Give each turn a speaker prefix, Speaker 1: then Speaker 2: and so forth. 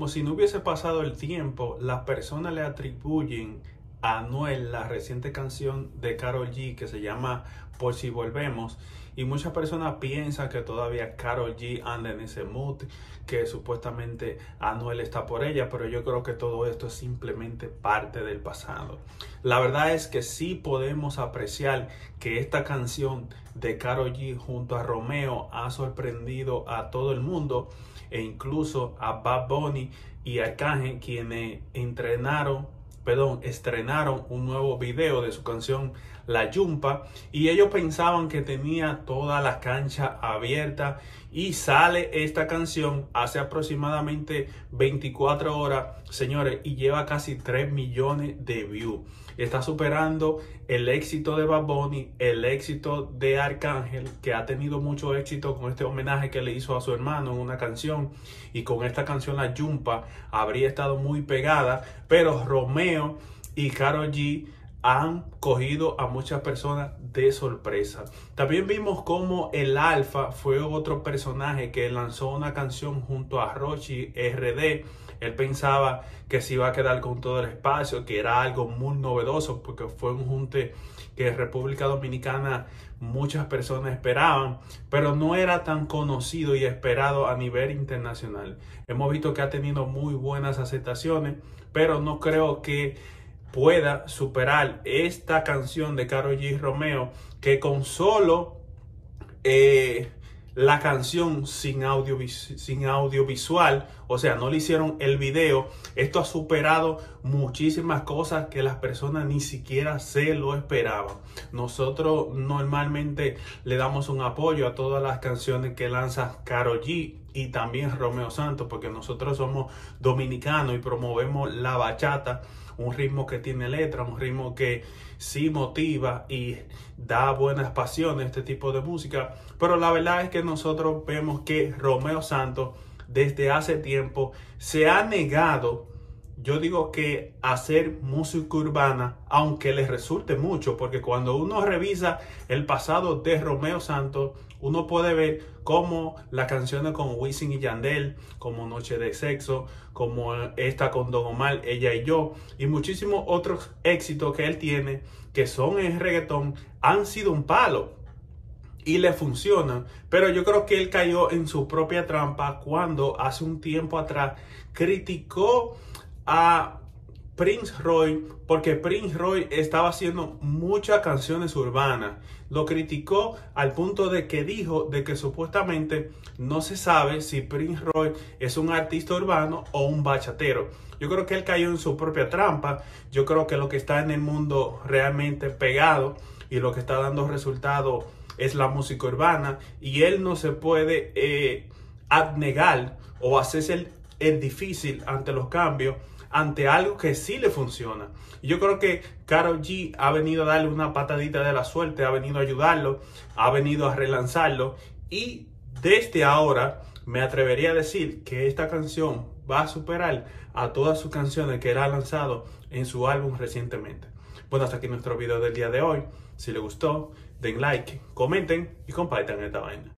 Speaker 1: como si no hubiese pasado el tiempo, las personas le atribuyen a Anuel la reciente canción de Karol G que se llama Por si volvemos, y muchas personas piensan que todavía Karol G anda en ese mood, que supuestamente Anuel está por ella, pero yo creo que todo esto es simplemente parte del pasado. La verdad es que sí podemos apreciar que esta canción de Karol G junto a Romeo ha sorprendido a todo el mundo, e incluso a Bad Bunny y Arcángel, quienes estrenaron un nuevo video de su canción La Yumpa, y ellos pensaban que tenía toda la cancha abierta, y sale esta canción hace aproximadamente 24 horas, señores, y lleva casi 3 millones de views. Está superando el éxito de Bad Bunny, el éxito de Arcángel, que ha tenido mucho éxito con este homenaje que le hizo a su hermano en una canción, y con esta canción La Yumpa habría estado muy pegada, pero Romeo y Karol G han cogido a muchas personas de sorpresa. También vimos como el Alfa fue otro personaje que lanzó una canción junto a Rochi RD. Él pensaba que se iba a quedar con todo el espacio, que era algo muy novedoso, porque fue un junte que en República Dominicana muchas personas esperaban, pero no era tan conocido y esperado a nivel internacional. Hemos visto que ha tenido muy buenas aceptaciones, pero no creo que pueda superar esta canción de Karol G y Romeo, que con solo la canción sin audiovisual, o sea, no le hicieron el video, esto ha superado muchísimas cosas que las personas ni siquiera se lo esperaban. Nosotros normalmente le damos un apoyo a todas las canciones que lanza Karol G y también Romeo Santos, porque nosotros somos dominicanos y promovemos la bachata, un ritmo que tiene letra, un ritmo que sí motiva y da buenas pasiones, este tipo de música. Pero la verdad es que nosotros vemos que Romeo Santos desde hace tiempo se ha negado, yo digo que hacer música urbana, aunque les resulte mucho, porque cuando uno revisa el pasado de Romeo Santos, uno puede ver cómo las canciones con Wisin y Yandel, como Noche de Sexo, como esta con Don Omar, Ella y Yo, y muchísimos otros éxitos que él tiene, que son en reggaetón, han sido un palo y le funcionan. Pero yo creo que él cayó en su propia trampa cuando hace un tiempo atrás criticó a Prince Roy, porque Prince Roy estaba haciendo muchas canciones urbanas. Lo criticó al punto de que dijo de que supuestamente no se sabe si Prince Roy es un artista urbano o un bachatero. Yo creo que él cayó en su propia trampa. Yo creo que lo que está en el mundo realmente pegado y lo que está dando resultados es la música urbana, y él no se puede abnegar o hacerse el difícil ante los cambios, ante algo que sí le funciona. Y yo creo que Karol G ha venido a darle una patadita de la suerte, ha venido a ayudarlo, ha venido a relanzarlo, y desde ahora me atrevería a decir que esta canción va a superar a todas sus canciones que él ha lanzado en su álbum recientemente. Bueno, hasta aquí nuestro video del día de hoy. Si les gustó, den like, comenten y compartan esta vaina.